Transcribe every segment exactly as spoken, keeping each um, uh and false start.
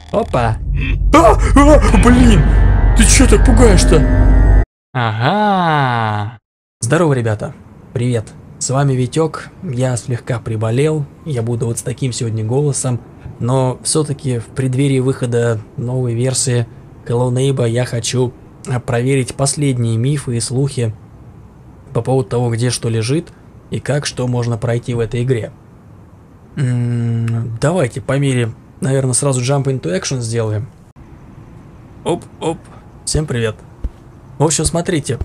Опа. А, а, блин, ты чё так пугаешь-то? Ага. Здорово, ребята. Привет. С вами Витек. Я слегка приболел. Я буду вот с таким сегодня голосом. Но все-таки в преддверии выхода новой версии Hello Neighbor я хочу проверить последние мифы и слухи по поводу того, где что лежит и как что можно пройти в этой игре. М-м, давайте померим. Наверное, сразу jump into action сделаем. Оп-оп. Всем привет. В общем, смотрите.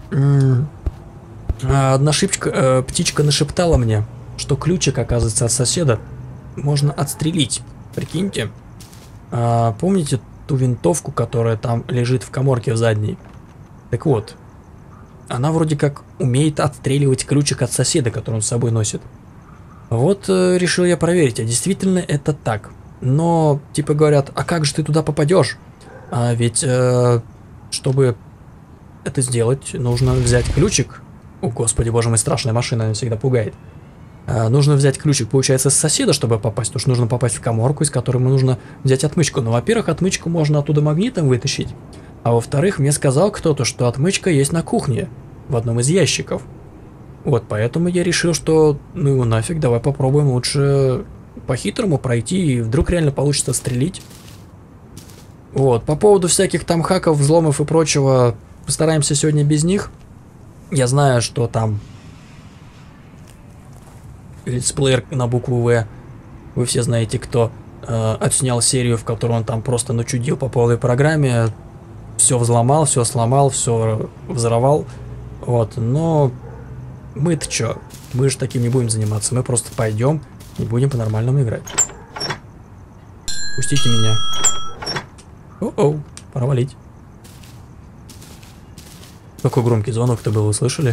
Одна шипчка, э, птичка нашептала мне, что ключик, оказывается, от соседа можно отстрелить. Прикиньте. А, помните ту винтовку, которая там лежит в каморке в задней? Так вот. Она вроде как умеет отстреливать ключик от соседа, который он с собой носит. Вот э, решил я проверить, а действительно это так. Но, типа говорят, а как же ты туда попадешь? А ведь, э, чтобы это сделать, нужно взять ключик. О, господи, боже мой, страшная машина, она всегда пугает. А, нужно взять ключик, получается, с соседа, чтобы попасть. Потому что нужно попасть в каморку, из которой нужно взять отмычку. Ну, во-первых, отмычку можно оттуда магнитом вытащить. А во-вторых, мне сказал кто-то, что отмычка есть на кухне, в одном из ящиков. Вот, поэтому я решил, что ну его нафиг, давай попробуем лучше по-хитрому пройти, и вдруг реально получится стрелить. Вот, по поводу всяких там хаков, взломов и прочего, постараемся сегодня без них. Я знаю, что там летсплеер на букву В, вы все знаете кто, э, отснял серию, в которой он там просто начудил по полной программе, все взломал, все сломал, все взорвал. Вот, но мы-то чё? Мы же таким не будем заниматься, мы просто пойдем и будем по-нормальному играть. Пустите меня. О-оу, пора валить. Какой громкий звонок-то был, вы слышали?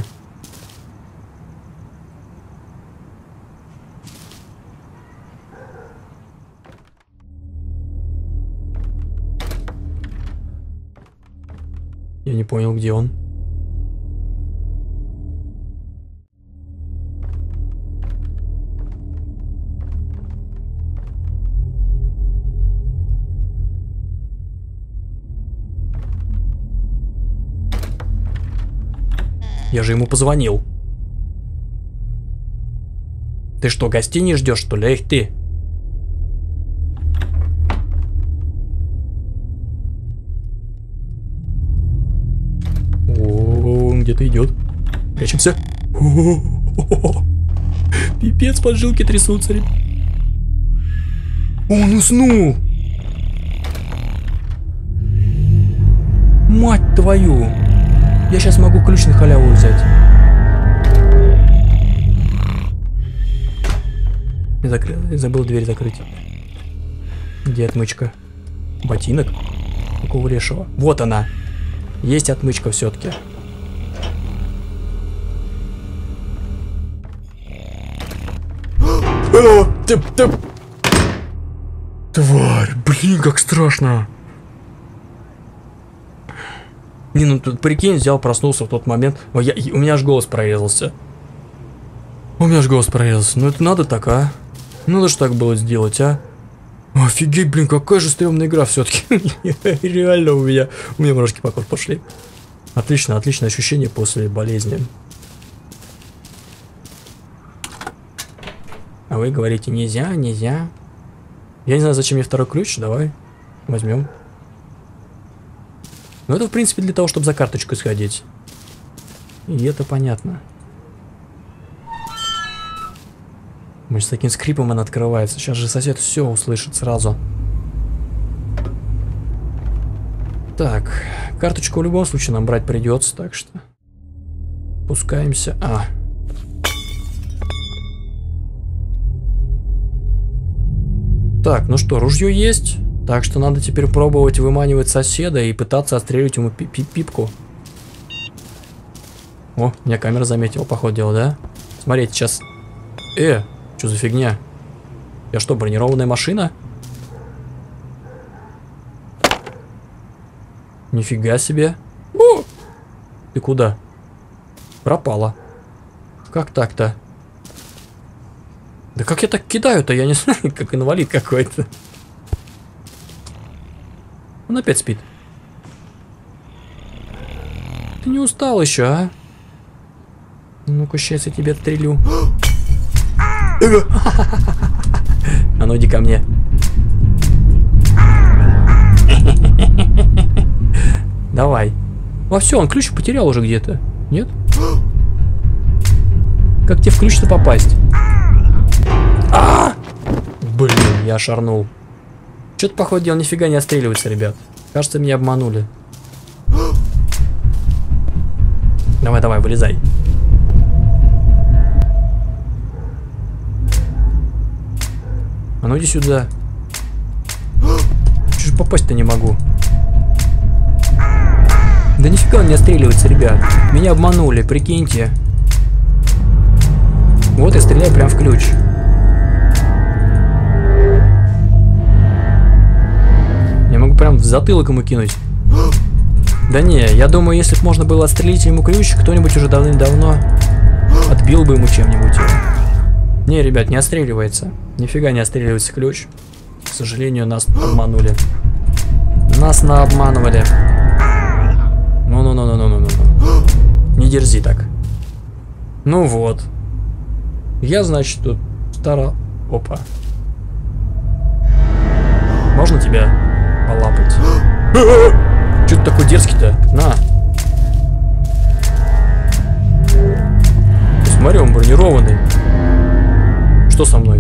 Я не понял, где он. Я же ему позвонил. Ты что, гостей не ждешь, что ли? Эх ты. О, где-то идет. Прячемся. Пипец, поджилки трясутся. Он уснул. Мать твою. Я сейчас могу ключ на халяву взять. Я закрыл, я забыл дверь закрыть. Где отмычка? Ботинок? Какого лешего? Вот она. Есть отмычка все-таки. Тварь, блин, как страшно. Не, ну тут прикинь, взял, проснулся в тот момент. О, я, у меня аж голос прорезался. У меня аж голос прорезался. Ну это надо так, а? Надо же так было сделать, а? Офигеть, блин, какая же стрёмная игра все-таки. Реально у меня, у меня мурашки по коже пошли. Отлично, отличное ощущение после болезни. А вы говорите, нельзя, нельзя. Я не знаю, зачем мне второй ключ, давай возьмем. Ну это в принципе для того, чтобы за карточку сходить. И это понятно. Мы с таким скрипом она открывается. Сейчас же сосед все услышит сразу. Так, карточку в любом случае нам брать придется, так что пускаемся. А. Так, ну что, ружье есть. Так что надо теперь пробовать выманивать соседа и пытаться отстреливать ему пипку. О, меня камера заметила, походу дела, да? Смотрите, сейчас... Э, что за фигня? Я что, бронированная машина? Нифига себе. О! Ты куда? Пропала. Как так-то? Да как я так кидаю-то? Я не знаю, как инвалид какой-то. Он опять спит. Ты не устал еще, а? Ну-ка, сейчас я тебя отстрелю. А ну иди ко мне. Давай. А все, он ключ потерял уже где-то. Нет? Как тебе в ключ-то попасть? А! Блин, я шарнул. Что-то, походу, дела нифига не отстреливается, ребят. Кажется, меня обманули. Давай, давай, вылезай. А ну иди сюда. Чё же попасть-то не могу? Да нифига он не отстреливается, ребят. Меня обманули, прикиньте. Вот я стреляю прям в ключ. Я могу прям в затылок ему кинуть. Да не, я думаю, если бы можно было отстрелить ему ключ, кто-нибудь уже давным-давно отбил бы ему чем-нибудь. Не, ребят, не отстреливается. Нифига не отстреливается ключ. К сожалению, нас обманули. Нас наобманывали. Ну-ну-ну-ну-ну-ну-ну. Не дерзи так. Ну вот. Я, значит, тут стара... Опа. Можно тебя полапать? Чё ты такой дерзкий-то? На. Смотри, он бронированный. Что со мной?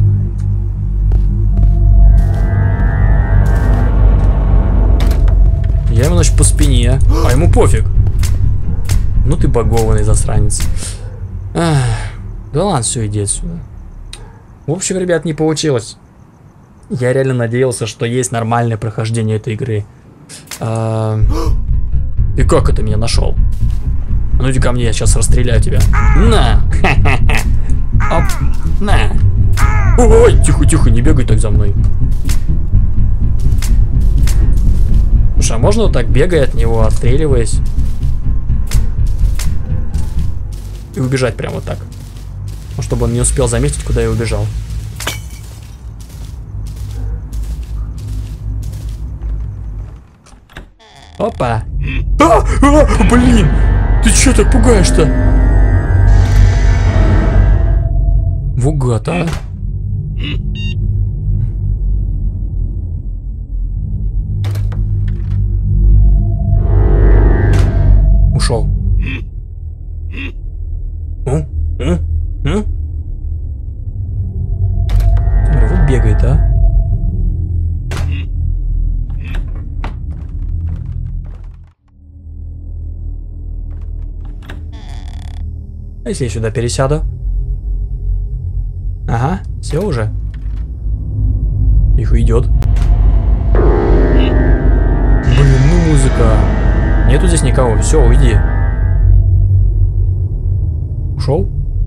Я ему, значит, по спине. А ему пофиг. Ну ты багованный засранец. Ах, да ладно, все, иди отсюда. В общем, ребят, не получилось. Я реально надеялся, что есть нормальное прохождение этой игры. А... И как это меня нашел? Ну иди ко мне, я сейчас расстреляю тебя. На! Оп! На! Ой, тихо-тихо, не бегай так за мной. Слушай, а можно вот так, бегая от него, отстреливаясь? И убежать прямо вот так. Ну, чтобы он не успел заметить, куда я убежал. Опа! А! А! Блин! Ты чё так пугаешь-то? Вугат, а? Ушел. Ну? Ну? Ну? Смотри, вот бегает, а? А если я сюда пересяду? Ага, все уже. Их идет. Блин, ну музыка. Нету здесь никого. Все, уйди. Ушел?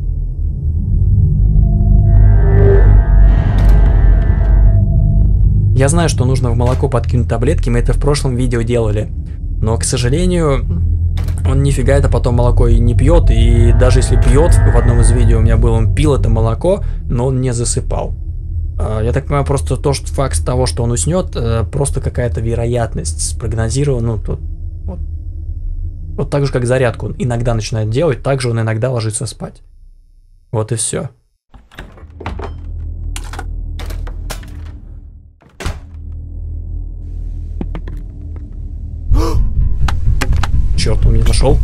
Я знаю, что нужно в молоко подкинуть таблетки, мы это в прошлом видео делали. Но, к сожалению, он нифига это потом молоко и не пьет. И даже если пьет, в одном из видео у меня был, он пил это молоко, но он не засыпал. Я так понимаю, просто то, что факт того, что он уснет, просто какая-то вероятность спрогнозирована. Ну, тут, вот, вот так же, как зарядку он иногда начинает делать, так же он иногда ложится спать. Вот и все. Черт, он меня нашел.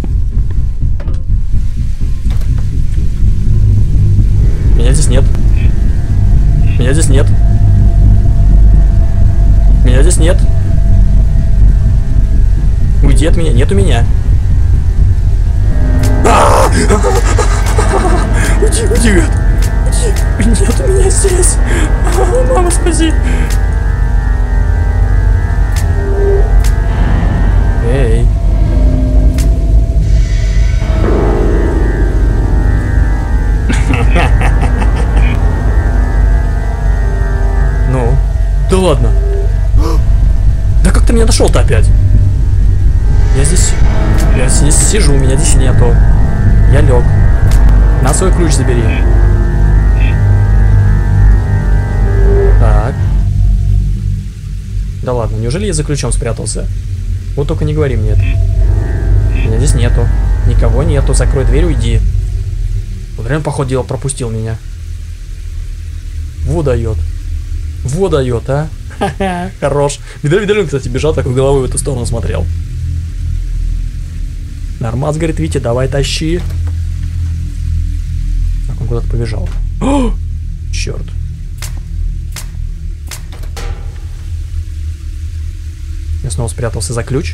Меня здесь нет. Меня здесь нет. Меня здесь нет. Уйди от меня, нету меня. Уйди, уйди, уйди. Нету меня здесь. Мама, спаси. Эй. Ну, да ладно. Да как ты меня нашел-то опять? Я здесь, я здесь сижу, меня здесь нету. Я лег. На свой ключ забери. Так. Да ладно, неужели я за ключом спрятался? Вот только не говори мне это. Меня здесь нету. Никого нету. Закрой дверь, уйди. Он реально, походу дела, пропустил меня. Во дает. Во дает, а? Ха-ха, хорош. Видали, кстати, бежал, такой головой в эту сторону смотрел. Нормас, говорит, Витя, давай тащи. Так, он куда-то побежал. О! Черт. Я снова спрятался за ключ.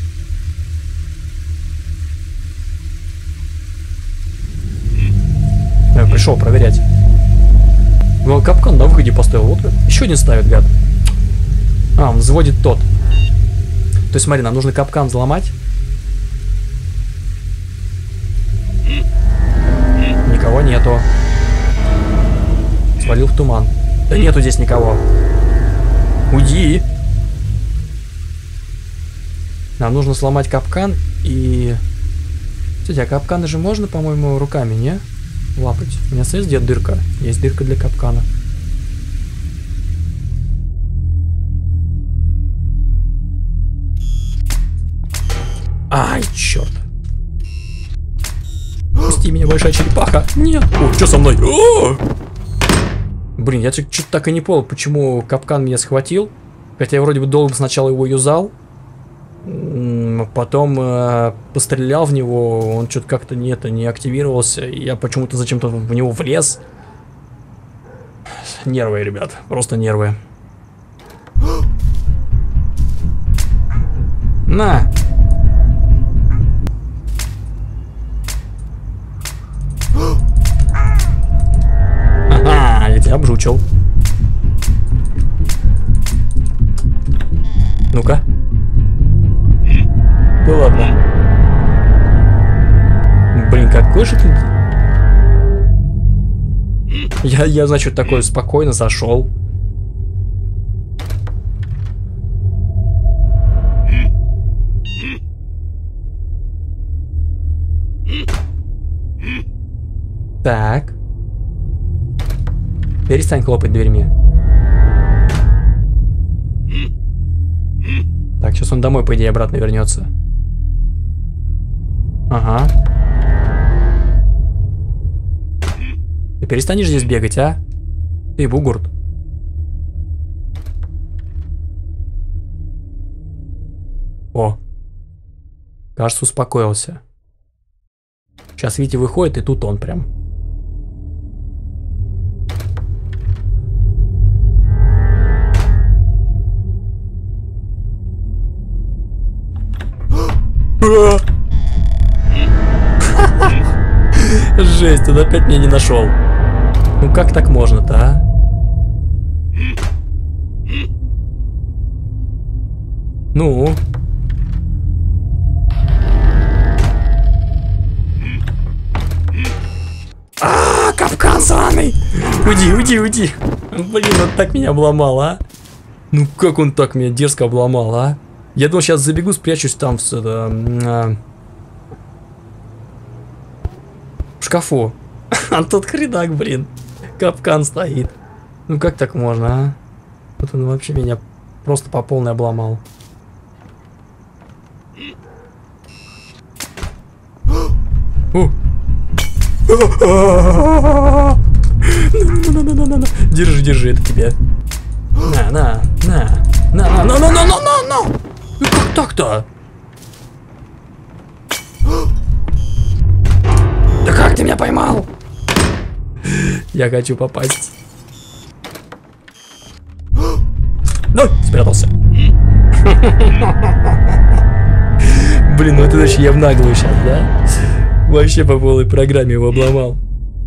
Я пришел проверять. Ну, капкан на выходе поставил. Вот еще один ставит, гад. А, он взводит тот. То есть, смотри, нам нужно капкан взломать. Никого нету. Свалил в туман. Да нету здесь никого. Уйди. Нам нужно сломать капкан и... Кстати, а капканы же можно, по-моему, руками, не? Лапать. У меня, смотри, где дырка. Есть дырка для капкана. Ай, черт. Пусти меня, большая черепаха. Нет. О, что со мной? О! Блин, я что-то так и не понял, почему капкан меня схватил. Хотя я вроде бы долго сначала его юзал. Потом э, пострелял в него, он что-то как-то не, это, не активировался. Я почему-то зачем-то в него влез. Нервы, ребят, просто нервы. На! Ага, я тебя обжучил. Ну-ка. Ну ладно. Блин, какой же ты... Я, я, значит, такой спокойно зашел. Так. Перестань хлопать дверьми. Так, сейчас он домой, по идее, обратно вернется. Ага. Ты перестанешь здесь бегать, а? Ты бугурт. О. Кажется, успокоился. Сейчас Витя выходит, и тут он прям. Жесть, он опять меня не нашел. Ну как так можно-то, а? Ну? А, капкан сраный! Уйди, уйди, уйди! Блин, он так меня обломал, а? Ну как он так меня дерзко обломал, а? Я думал, сейчас забегу, спрячусь там в, это, а, в шкафу. А тут хренак, блин. Капкан стоит. Ну как так можно, а? Вот он вообще меня просто по полной обломал. О! На-на-на-на-на-на-на. Держи, держи, это тебе. На, на, на. На, на, на, на, на, на, на. Ну как так-то? Да как ты меня поймал? Я хочу попасть. Ну, спрятался. Блин, ну это вообще я в наглую сейчас, да? Вообще по полной программе его обломал.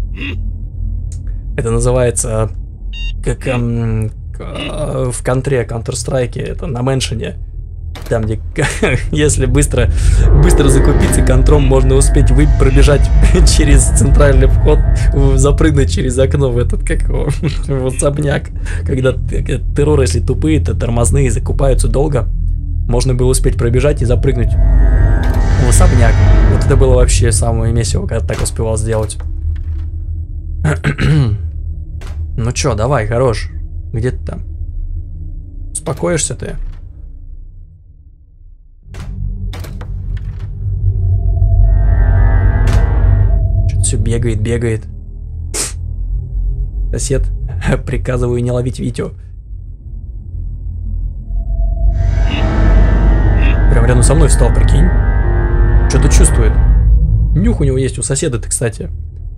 Это называется как эм, в контре, Counter-Strike, это на меншине. Там, где если быстро, быстро закупиться контром, можно успеть вы пробежать через центральный вход, запрыгнуть через окно в этот, как его, в особняк. Когда терроры, если тупые, то тормозные, закупаются долго, можно было успеть пробежать и запрыгнуть в особняк. Вот это было вообще самое месиво, когда так успевал сделать. Ну чё, давай, хорош. Где ты там? Успокоишься ты? бегает, бегает. Сосед, приказываю не ловить Витю. Прям рядом со мной встал, прикинь. Что-то чувствует. Нюх у него есть у соседа-то, кстати.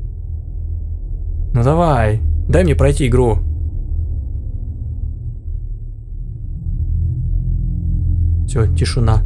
Ну давай, дай мне пройти игру. Все, тишина.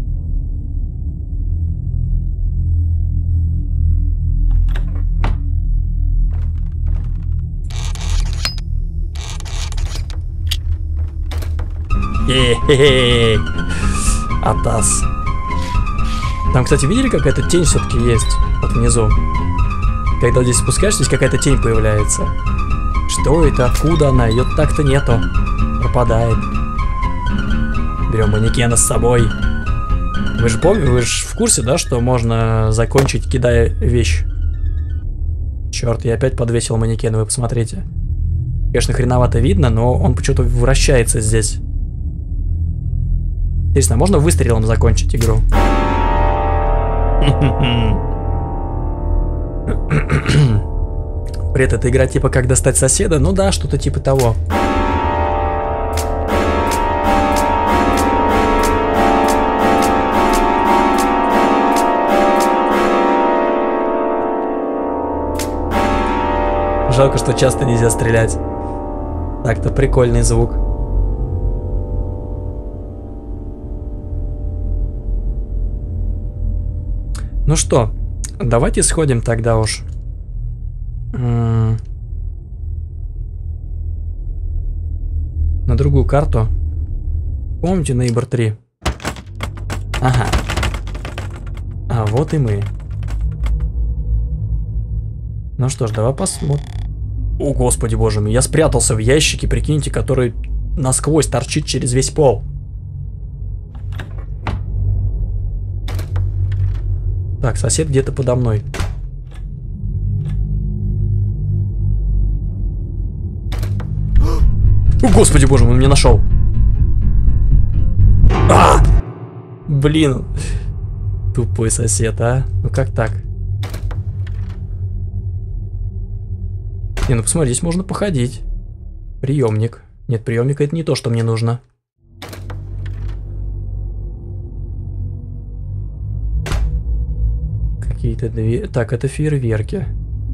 Хе-хе-хе. Атас. Там, кстати, видели, какая-то тень все-таки есть вот внизу? Когда здесь спускаешься, здесь какая-то тень появляется. Что это? Откуда она? Ее так-то нету. Пропадает. Берем манекена с собой. Вы же помните, вы же в курсе, да, что можно закончить, кидая вещь? Черт, я опять подвесил манекен, вы посмотрите. Конечно, хреновато видно, но он почему-то вращается здесь. Интересно, а можно выстрелом закончить игру? Привет, это игра типа как достать соседа? Ну да, что-то типа того. Жалко, что часто нельзя стрелять. Так-то прикольный звук. Ну что, давайте сходим тогда уж. На другую карту. Помните Neighbor три? Ага. А вот и мы. Ну что ж, давай посмотрим. О, господи боже мой, я спрятался в ящике, прикиньте, который насквозь торчит через весь пол. Так, сосед где-то подо мной. О, господи боже мой, он меня нашел. А! Блин. Тупой сосед, а? Ну как так? Не, ну посмотри, здесь можно походить. Приемник. Нет, приемник это не то, что мне нужно. Какие-то две... Так, это фейерверки.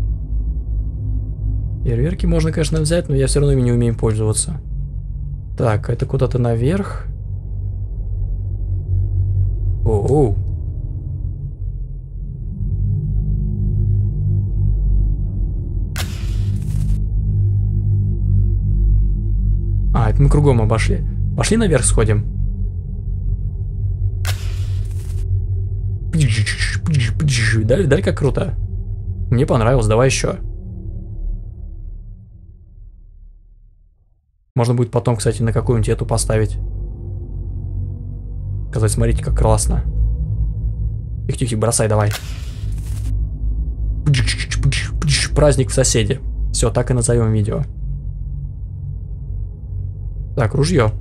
Фейерверки можно, конечно, взять, но я все равно ими не умею пользоваться. Так, это куда-то наверх. Оу. А, это мы кругом обошли. Пошли наверх сходим. Дали, дали как круто. Мне понравилось, давай еще. Можно будет потом, кстати, на какую-нибудь эту поставить. Сказать, смотрите, как классно. Тихо-тихо, бросай, давай. Праздник в соседе. Все, так и назовем видео. Так, ружье.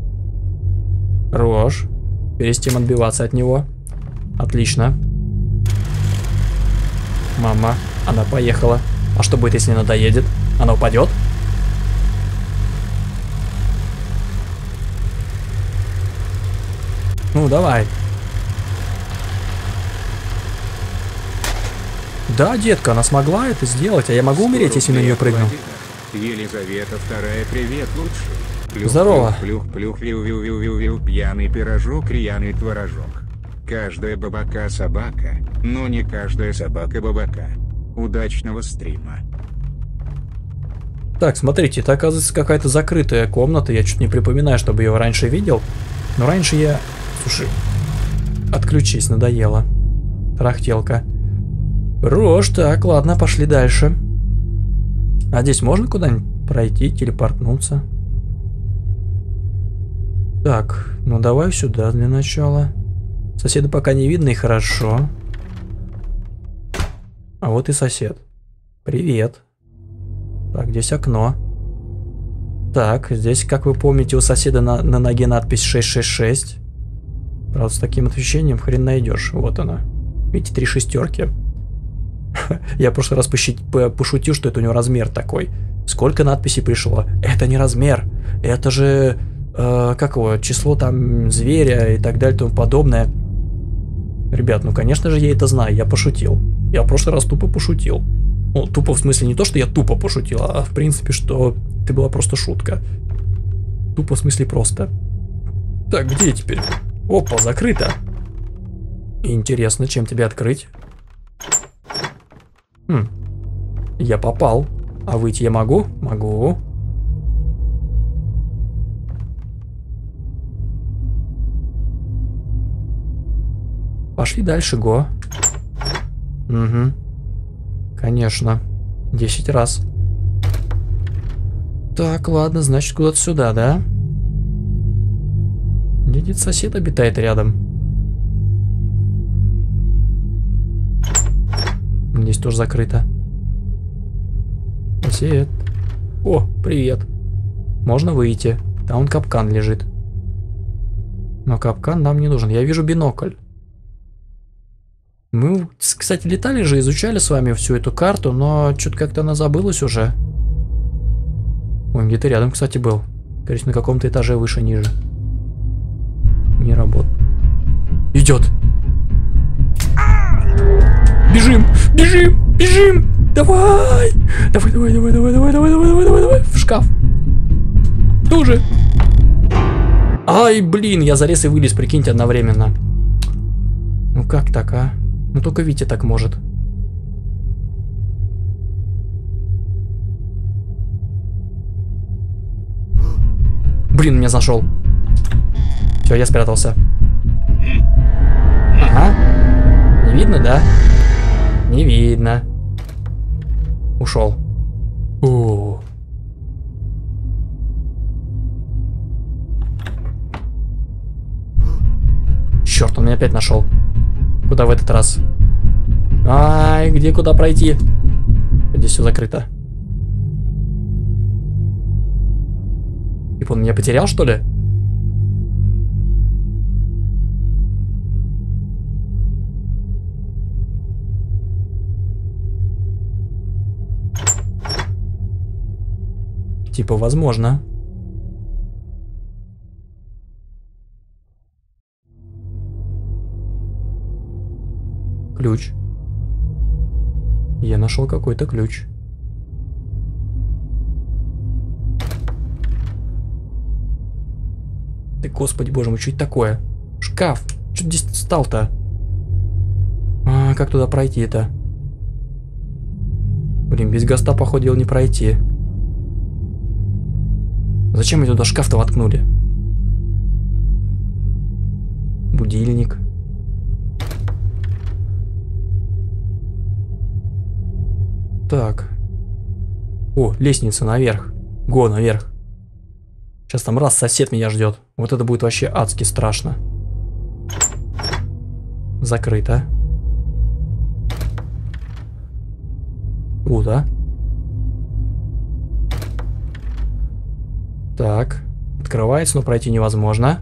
Хорош. Перестим отбиваться от него. Отлично. Мама, она поехала. А что будет, если она доедет? Она упадет? Ну, давай. Да, детка, она смогла это сделать, а я могу умереть, если на нее прыгну? Елизавета вторая, привет, лучший. Плюх, Здорово. Плюх, плюх, плюх, вил, вил, вил, вил, пьяный пирожок, рьяный творожок. Каждая бабака собака, но не каждая собака бабака. Удачного стрима. Так, смотрите, это оказывается какая-то закрытая комната. Я чуть не припоминаю, чтобы ее раньше видел. Но раньше я... Слушай, отключись, надоело. Трахтелка. Рожь, так, ладно, пошли дальше. А здесь можно куда-нибудь пройти, телепортнуться? Так, ну давай сюда для начала. Соседа пока не видно, и хорошо. А вот и сосед. Привет. Так, здесь окно. Так, здесь, как вы помните, у соседа на, на ноге надпись шесть шесть шесть. Правда, с таким освещением хрен найдешь. Вот она. Видите, три шестерки. Я в прошлый раз пошутил, что это у него размер такой. Сколько надписей пришло? Это не размер. Это же, э, как его, число там зверя и так далее и тому подобное. Ребят, ну конечно же я это знаю, я пошутил. Я в прошлый раз тупо пошутил. Ну, тупо в смысле не то, что я тупо пошутил, а в принципе, что это была просто шутка. Тупо в смысле просто. Так, где я теперь? Опа, закрыто. Интересно, чем тебе открыть? Хм. Я попал. А выйти я могу? Могу. Пошли дальше, го. Угу. Конечно. Десять раз. Так, ладно, значит, куда-то сюда, да? Где-то сосед обитает рядом. Здесь тоже закрыто. Сосед. О, привет. Можно выйти. Там вон капкан лежит. Но капкан нам не нужен. Я вижу бинокль. Мы, кстати, летали же, изучали с вами всю эту карту, но что-то как-то она забылась уже. Ой, где-то рядом, кстати, был. Кажется, на каком-то этаже выше, ниже. Не работает. Идет. Бежим, бежим, бежим. Давай. Давай, давай, давай, давай, давай, давай, давай, давай, давай, давай. В шкаф. Тоже. Ай, блин, я залез и вылез, прикиньте, одновременно. Ну как так, а? Ну только Витя так может. Блин, меня нашел. Все, я спрятался. Ага. Не видно, да? Не видно. Ушел. О. Черт, он меня опять нашел. Куда в этот раз? Ай, где куда пройти? Здесь все закрыто. Типа он меня потерял, что ли? Типа, возможно. Ключ. Я нашел какой-то ключ. Да господи боже мой, что это такое? Шкаф. Что здесь стал-то? А, как туда пройти-то? Блин, без гаста, походу, дела не пройти. Зачем мы туда шкаф-то воткнули? Будильник. Так. О, лестница наверх. Го, наверх. Сейчас там раз сосед меня ждет. Вот это будет вообще адски страшно. Закрыто. Круто. Так. Открывается, но пройти невозможно.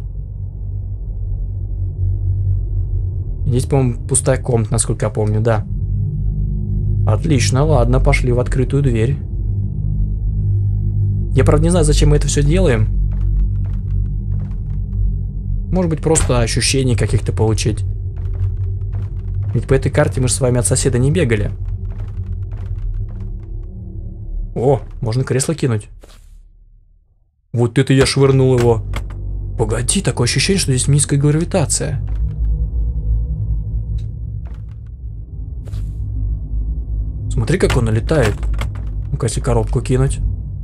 Здесь, по-моему, пустая комната, насколько я помню, да. Отлично, ладно, пошли в открытую дверь. Я, правда, не знаю, зачем мы это все делаем. Может быть, просто ощущений каких-то получить. Ведь по этой карте мы же с вами от соседа не бегали. О, можно кресло кинуть. Вот это я швырнул его. Погоди, такое ощущение, что здесь низкая гравитация. Смотри, как он налетает. Ну-ка, если коробку кинуть.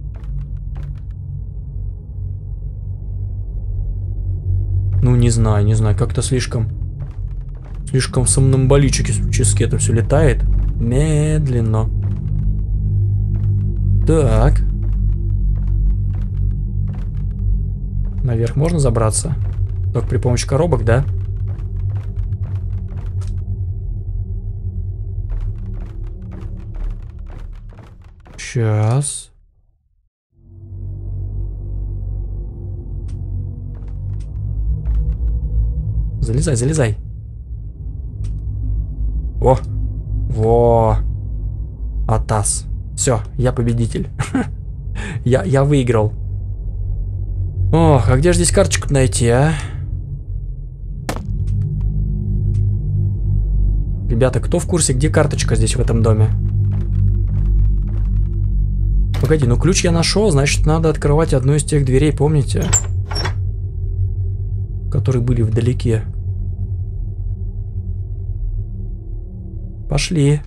Ну, не знаю, не знаю, как-то слишком... Слишком сомнамболически это все летает. Медленно. Так. Наверх можно забраться? Только при помощи коробок, да? Сейчас. Залезай, залезай. О! Во! Атас. Все, я победитель. я, я выиграл. Ох, а где же здесь карточку найти, а? Ребята, кто в курсе, где карточка здесь в этом доме? Погоди, ну ключ я нашел, значит надо открывать одну из тех дверей, помните? Которые были вдалеке. Пошли.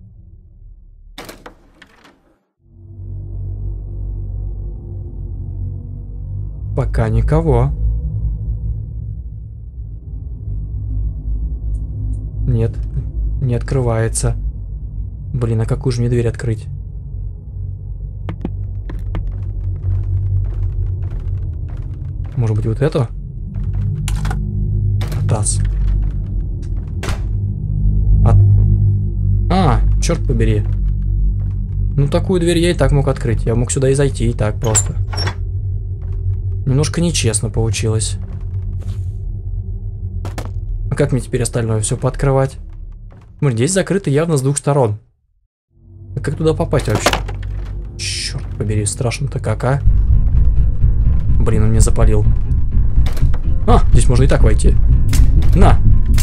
Пока никого. Нет, не открывается. Блин, а какую же мне дверь открыть? Может быть, вот эту? Атас. От... А, черт побери. Ну, такую дверь я и так мог открыть. Я мог сюда и зайти, и так просто. Немножко нечестно получилось. А как мне теперь остальное все пооткрывать? Смотри, здесь закрыто явно с двух сторон. А как туда попасть вообще? Черт побери, страшно-то как, а? Блин, он меня запалил. А, здесь можно и так войти. На!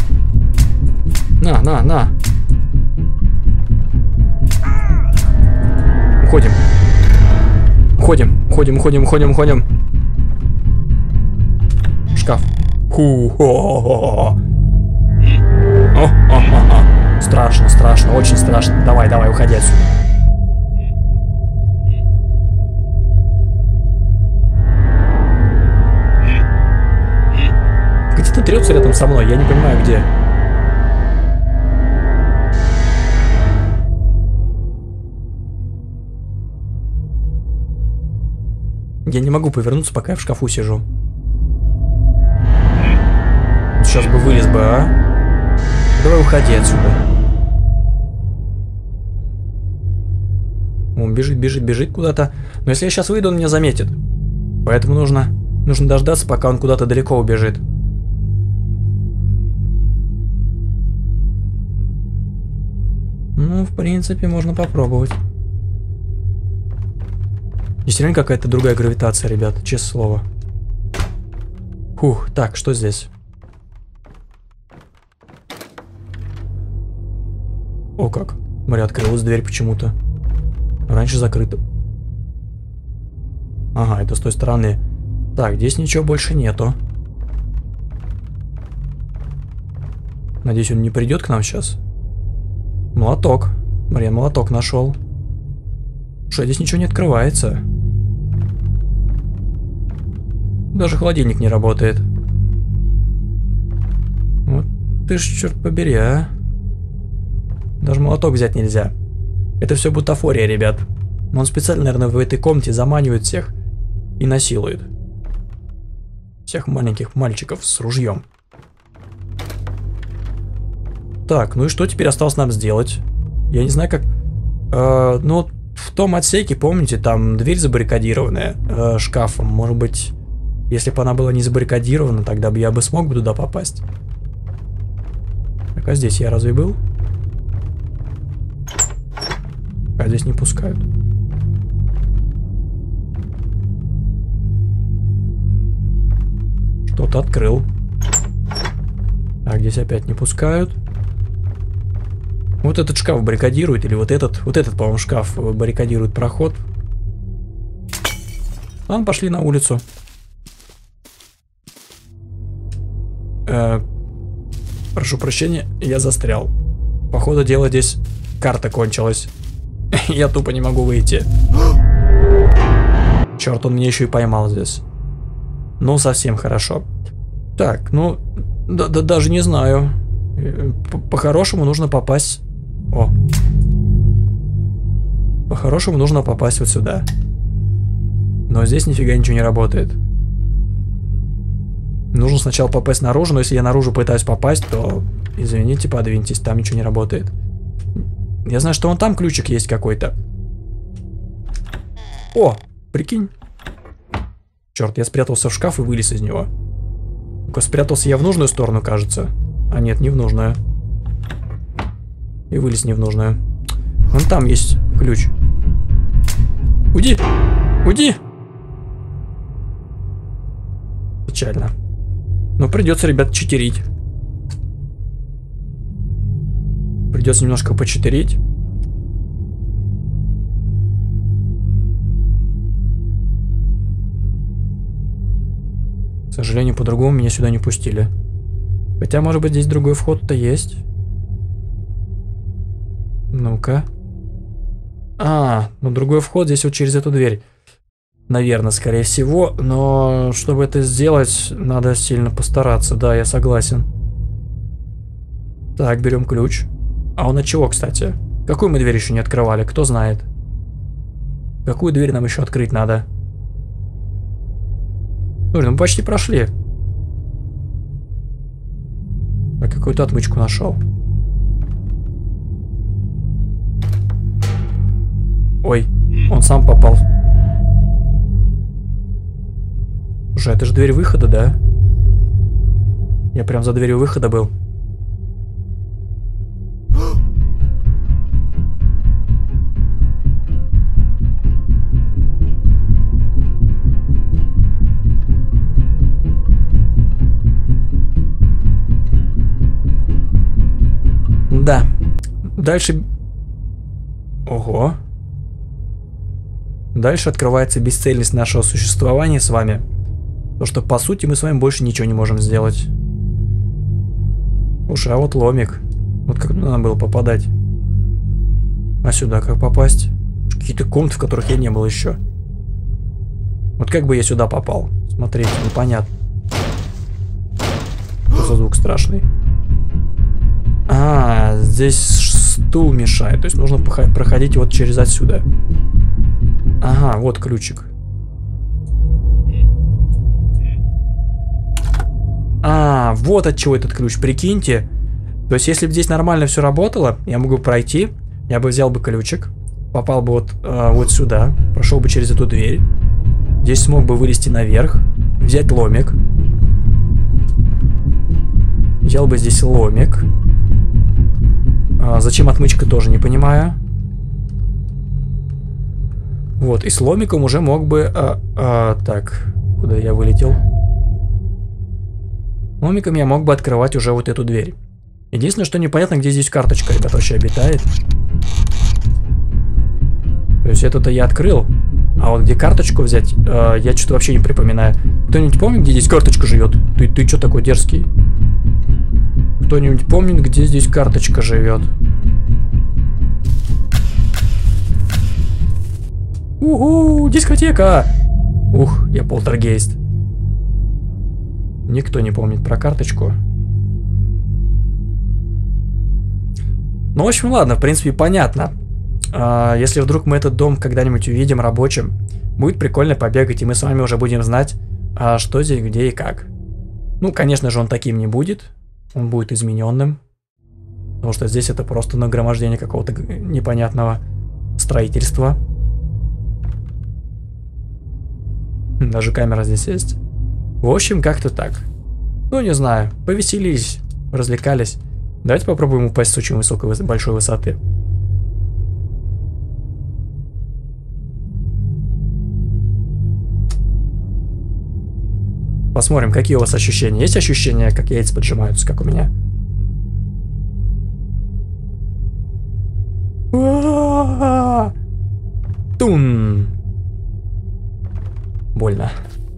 На, на, на! Уходим. Уходим, уходим, уходим, уходим, уходим. Шкаф. Ху-хо-хо-хо. О-хо-хо-хо. Страшно, страшно, очень страшно. Давай, давай, уходи отсюда. Где-то трется рядом со мной, я не понимаю, где. Я не могу повернуться, пока я в шкафу сижу. Сейчас бы вылез бы, а? Давай уходи отсюда. Он бежит, бежит, бежит куда-то. Но если я сейчас выйду, он меня заметит. Поэтому нужно, нужно дождаться, пока он куда-то далеко убежит. Ну, в принципе, можно попробовать. Здесь реально какая-то другая гравитация, ребят, честное слово. Фух, так, что здесь? О, как. Смотри, открылась дверь почему-то. Раньше закрыта. Ага, это с той стороны. Так, здесь ничего больше нету. Надеюсь, он не придет к нам сейчас. Молоток. Смотри, я молоток нашел. Что, здесь ничего не открывается. Даже холодильник не работает. Вот ты ж, черт побери, а. Даже молоток взять нельзя. Это все бутафория, ребят. Он специально, наверное, в этой комнате заманивает всех и насилует. Всех маленьких мальчиков с ружьем. Так, ну и что теперь осталось нам сделать? Я не знаю, как... Э, ну, в том отсеке, помните, там дверь забаррикадированная э, шкафом. Может быть, если бы она была не забаррикадирована, тогда бы я бы смог бы туда попасть. Так, а здесь я разве был? А здесь не пускают. Что-то открыл. Так, здесь опять не пускают. Вот этот шкаф баррикадирует, или вот этот, вот этот, по-моему, шкаф баррикадирует проход. Ладно, пошли на улицу. Э, прошу прощения, я застрял. Походу дела, здесь карта кончилась. Я тупо не могу выйти. Черт, он меня еще и поймал здесь. Ну, совсем хорошо. Так, ну, да, да, даже не знаю. По-хорошему нужно попасть... О. По-хорошему нужно попасть вот сюда. Но здесь нифига ничего не работает. Нужно сначала попасть наружу, но если я наружу пытаюсь попасть, то, извините, подвиньтесь, там ничего не работает. Я знаю, что вон там ключик есть какой-то. О, прикинь. Черт, я спрятался в шкаф и вылез из него. Только спрятался я в нужную сторону, кажется. А нет, не в нужную. И вылез не в нужную. Вон там есть ключ. Уйди! Уйди! Печально. Ну, придется, ребят, читерить. Придется немножко почитерить. К сожалению, по-другому меня сюда не пустили. Хотя, может быть, здесь другой вход-то есть. Ну-ка. А, ну другой вход здесь вот через эту дверь. Наверное, скорее всего. Но чтобы это сделать, надо сильно постараться. Да, я согласен. Так, берем ключ. А он от чего, кстати? Какую мы дверь еще не открывали? Кто знает? Какую дверь нам еще открыть надо? Слушай, ну мы почти прошли. Я какую-то отмычку нашел. Ой, он сам попал. Слушай, это же дверь выхода, да? Я прям за дверью выхода был. Да. Дальше... Ого. Дальше открывается бесцельность нашего существования с вами. То, что по сути мы с вами больше ничего не можем сделать. Слушай, а вот ломик. Вот как надо было попадать. А сюда как попасть? Какие-то комнаты, в которых я не был еще. Вот как бы я сюда попал? Смотрите, непонятно. Что за звук страшный? А, здесь стул мешает. То есть нужно проходить вот через отсюда. Ага, вот ключик. А, вот от чего этот ключ, прикиньте. То есть, если бы здесь нормально все работало, я могу пройти, я бы взял бы ключик, попал бы вот, э, вот сюда, прошел бы через эту дверь. Здесь смог бы вылезти наверх, взять ломик. Взял бы здесь ломик. А, зачем отмычка, тоже не понимаю. Вот, и с ломиком уже мог бы... А, а, так, куда я вылетел? Ломиком я мог бы открывать уже вот эту дверь. Единственное, что непонятно, где здесь карточка, ребята, вообще обитает. То есть это-то я открыл. А вот где карточку взять, э, я что-то вообще не припоминаю. Кто-нибудь помнит, где здесь карточка живет? Ты, ты что такой дерзкий? Кто-нибудь помнит, где здесь карточка живет? Уху, дискотека! Ух, я полтергейст. Никто не помнит про карточку. Ну, в общем, ладно, в принципе, понятно. А, если вдруг мы этот дом когда-нибудь увидим рабочим, будет прикольно побегать, и мы с вами уже будем знать, а, что здесь, где и как. Ну, конечно же, он таким не будет. Он будет измененным. Потому что здесь это просто нагромождение какого-то непонятного строительства. Даже камера здесь есть. В общем, как-то так. Ну, не знаю. Повеселились, развлекались. Давайте попробуем упасть с очень высокой, большой высоты. Посмотрим, какие у вас ощущения. Есть ощущения, как яйца поджимаются, как у меня? Тун! Больно.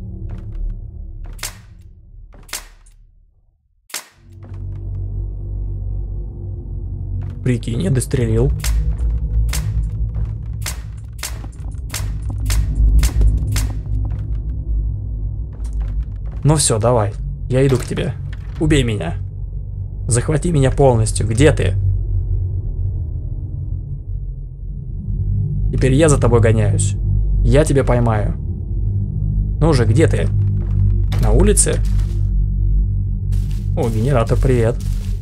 Прикинь, я дострелил. Ну все, давай. Я иду к тебе. Убей меня. Захвати меня полностью. Где ты? Теперь я за тобой гоняюсь. Я тебя поймаю. Ну же, где ты? На улице? О, генератор, привет.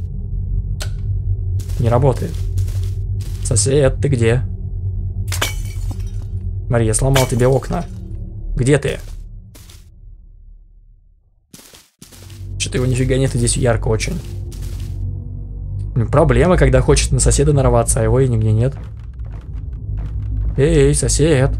Не работает. Сосед, ты где? Мария, я сломал тебе окна. Где ты? Что-то его нифига нет, и здесь ярко очень. Проблема, когда хочет на соседа нарваться, а его и нигде нет. Эй, сосед.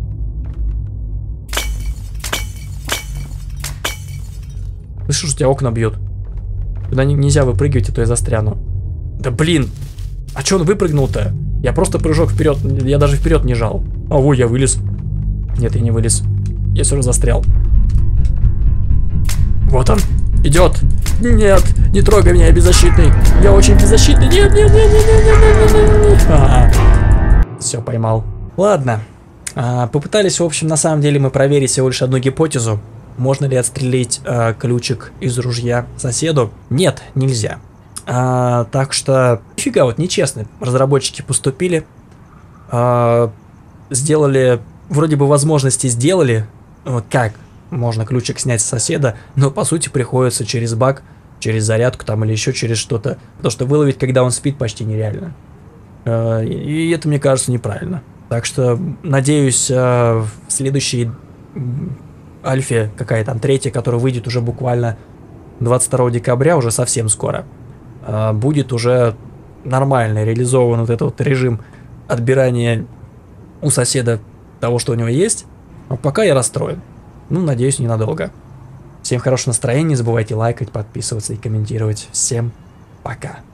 Слышишь, у тебя окна бьют. Туда нельзя выпрыгивать, а то я застряну. Да блин. А че он выпрыгнул-то? Я просто прыжок вперед. Я даже вперед не жал. А, ой, я вылез. Нет, я не вылез. Я все равно застрял. Вот он. Идет. Нет, не трогай меня, я беззащитный. Я очень беззащитный. Нет, нет, нет, нет, нет, нет, нет, нет. А-а. Все, поймал. Ладно. А, попытались, в общем, на самом деле мы проверить всего лишь одну гипотезу. Можно ли отстрелить а, ключик из ружья соседу? Нет, нельзя. А, так что, нифига, вот нечестно. Разработчики поступили. А, сделали, вроде бы возможности сделали. Вот как можно ключик снять с соседа, но по сути приходится через баг, через зарядку там или еще через что-то. Потому что выловить, когда он спит, почти нереально. А, и это, мне кажется, неправильно. Так что, надеюсь, а, в следующей альфе, какая там третья, которая выйдет уже буквально двадцать второго декабря, уже совсем скоро, будет уже нормально реализован вот этот вот режим отбирания у соседа того, что у него есть. А пока я расстроен. Ну, надеюсь, ненадолго. Всем хорошего настроения, не забывайте лайкать, подписываться и комментировать. Всем пока.